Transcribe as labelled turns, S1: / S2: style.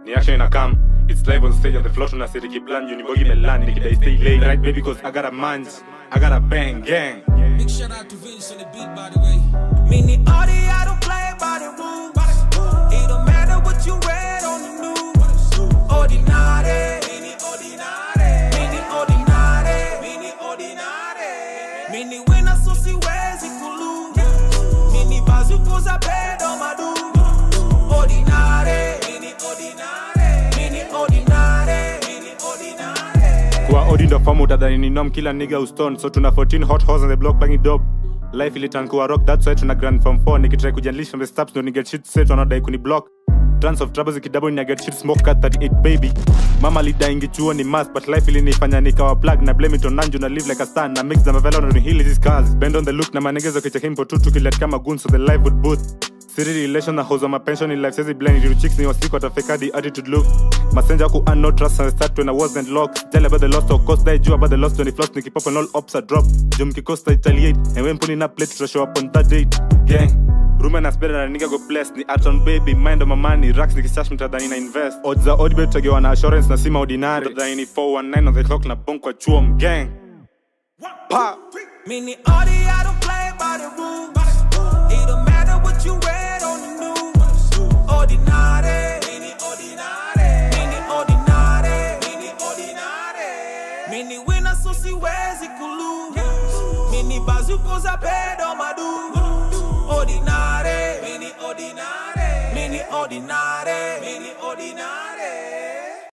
S1: Ni action ina come. It's live on stage on the floor tuna siriki plan you ni bogi melani nikidai stay late right baby cause I got a manj, I got a bang gang.
S2: Big shout out to Vince on the beat by the way. Mini Audi, I don't play by the rules. It don't matter what you read on the news. Odinare, mini Odinare, mini Odinare, mini Odinare. Mini winner so si wezi kulu. Mini bazu koza pedo madu. Odinare, mini Odinare, mini Odinare, mini Odinare.
S1: Kwa Odi ndo famu utadhani ni nom kila nigga uston. So tuna 14 hot hoes on the block banging dope. Life ilitan kuwa rock, that's why tuna grand from 4. Nikitry kujanlish from the steps, don't get shit set, wanadai kuni block. Tons of troubles ikidouble ni get shit smoke cut 38 baby. Mama lidaingi chuo ni math, but life ilinifanya nikawa plug. Na blame it on Nanju na live like a star. Na mix the mavela on heal these cars. Bend on the look na manegezo kicha him for two tukilet kama goon so the life would boost. Siri relation na house on my pension in life says it blind you chicks ni wasiku atafeka the attitude look. Messenger ku no trust and start when I wasn't locked. Tell about the lost of cost die you about the lost when it floss nikipop and all ops are drop. Jum kikosta retaliate and when pulling up plate to show up on that date. Gang. Room and better and nigga go bless ni aton baby mind on my money racks nikistash mtadhani na invest. Odds are odd bet tagewa na assurance na sima Odinare. Mtadhani 419 on the clock na bonkwa chuom gang. Pa.
S2: Mini Audi, I don't play by the rules. It don't matter what you read on the news. Odinare, mini Odinare, mini Odinare, mini Odinare. Mini winner so si wezi kulu. Mini bazu koza pedo madu. Odinare, mini Odinare, mini Odinare, mini Odinare.